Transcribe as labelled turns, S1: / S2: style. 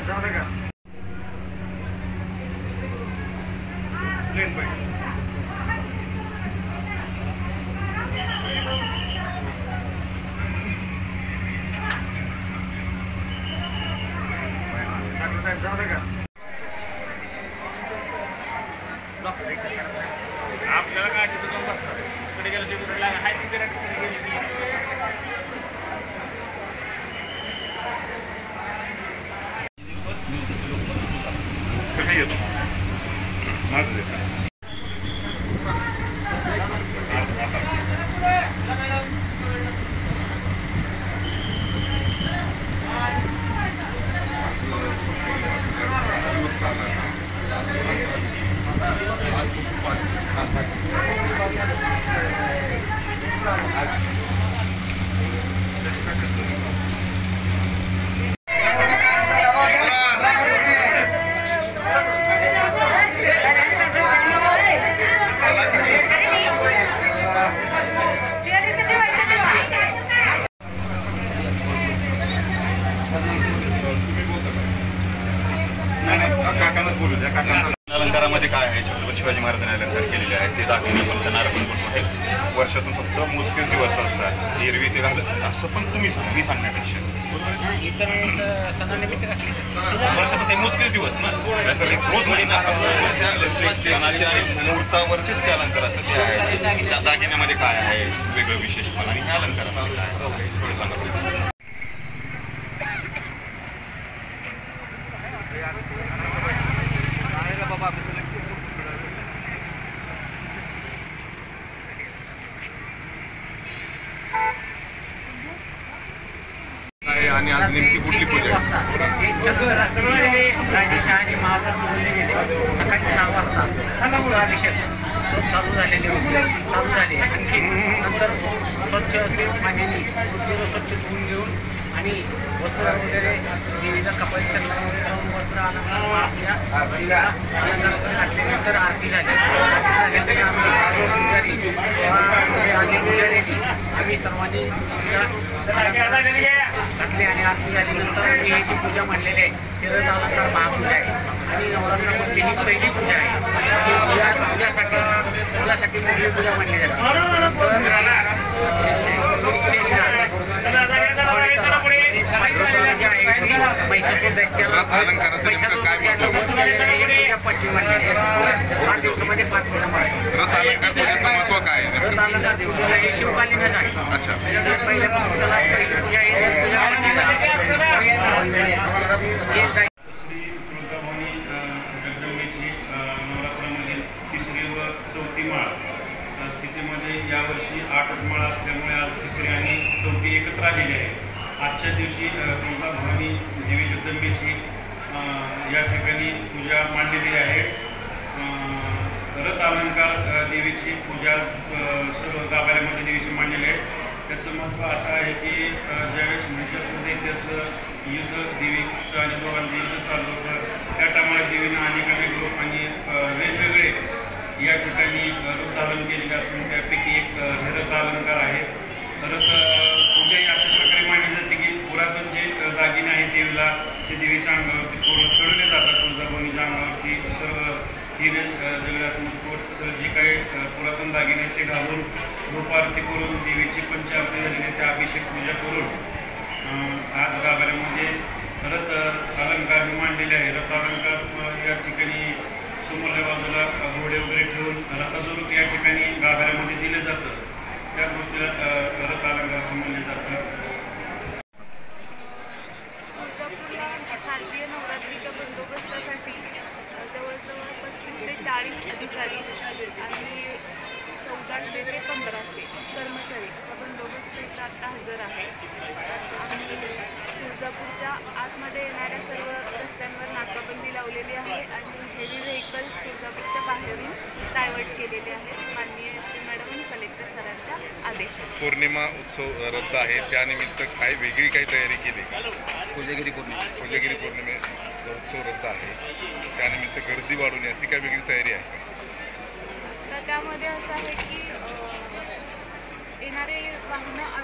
S1: आपल्याला काय तिथं जाऊन बसतात तिकडे गेलं तिकडे हाय तिकडे गेली
S2: अलंकारामध्ये काय आहे? छत्रपती शिवाजी महाराजांनी अलंकार केलेले आहेत ते दाखवणे पण त्यांना पण मोठे वर्षातून फक्त मोजकेच दिवस असतात एरवी ते घालत असं पण तुम्ही सांगा मी सांगण्यापेक्षा वर्षातून ते मोजकेच दिवस ना रोज सणाचे आणि मुहूर्तावरचेच ते अलंकार असतात ते आहे त्या दागिन्यामध्ये काय आहे वेगळं विशेषपण आणि ह्या अलंकारामध्ये काय थोडं सांगा. आणि आज नेमकी कुठली पूजा आहे?
S3: शहाजी महाराज बोलले गेले सकाळी 6 वाजता अभिषेक चालू झालेले चालू झाले आणखी नंतर स्वच्छ असे पाण्याने मूर्तीला स्वच्छ धुवून घेऊन आणि वस्त्र वगैरे देवीला कपाळी चंदन लावून वस्त्र घातल्यानंतर आरती झाली आम्ही सर्वांनी घातले आणि आरती झाल्यानंतर आम्ही ही पूजा मांडलेली आहे तेरस अलंकार महापूजा आहे आणि नवरात्रामधली ही पहिली पूजा आहे पूजासाठी पहिली पूजा मांडली जाते. महिषासूर दैत्याला 5 दिवसामध्ये 5 पूजा मांडली.
S2: रथ अलंकार महत्व काय आहे?
S3: रथ अलंकार पूजेला हे शिवकालीनच आहे.
S2: अच्छा
S3: पहिल्यापासून त्याला पहिली पूजा आहे
S1: श्री तुळजाभवानी जगदंबेची नवरात्रामधील 3री व 4थी माळ स्थितीमध्ये यावर्षी 8च माळ असल्यामुळे आज 3री आणि 4थी एकत्र आलेली आहे. आजच्या दिवशी तुळजाभवानी देवी जगदंबेची या ठिकाणी पूजा मांडलेली आहे. रथ अलंकार देवीची पूजा सर्व गाभाऱ्यामध्ये देवीची मांडलेली आहे. त्याचं महत्त्व असं आहे की ज्यावेळेस महिषासूर दैत्याचं युद्ध देवीचं आणि दोघांचं युद्ध चालू होतं त्या टायमाला देवीनं अनेक रूप आणि वेगवेगळे या ठिकाणी रूप धारण केलेले असून त्यापैकी एक हे रथ अलंकार आहे. रथ पूजा ही अशा प्रकारे मांडली जाते की पुरातन जे दागिने आहेत देवीला ते देवीच्या अंगावरती पूर्ण चढवले जातात. तुळजाभवानीच्या अंगावरती सर्व हिरे जगण्यात मुकुट जे काही पुरातन दागिने ते घालून रूपारती करून देवीची पंचारती झालेली त्या अभिषेक पूजा करून आज गाभाऱ्यामध्ये रथ अलंकार मांडलेले आहे. रथ अलंकार या ठिकाणी समोरच्या बाजूला घोडे वगैरे ठेवून रथाचं रूप या ठिकाणी गाभाऱ्यामध्ये दिलं जातं. त्या गोष्टीला रथ अलंकार असं म्हणलं जातं.
S4: शारदीय नवरात्रीच्या बंदोबस्तासाठी जवळजवळ 35 ते 40 अधिकारी आणि 1400 ते 1500 कर्मचारी असा बंदोबस्त इथं आता हजर आहे. आणि तुळजापूरच्या आतमध्ये येणाऱ्या सर्व रस्त्यांवर नाकाबंदी लावलेली आहे आणि हेवी व्हेकल्स तुळजापूरच्या बाहेरून डायव्हर्ट केलेले आहेत माननीय SP मॅडम आणि कलेक्टर सरांच्या आदेशाने.
S2: पौर्णिमा उत्सव रद्द आहे त्यानिमित्त काही वेगळी काही तयारी केली? कोजागिरी पौर्णिमेचा उत्सव रद्द आहे त्यानिमित्त गर्दी वाढवणे अशी काय वेगळी तयारी आहे?
S4: तर त्यामध्ये असं आहे की येणारे वाहनं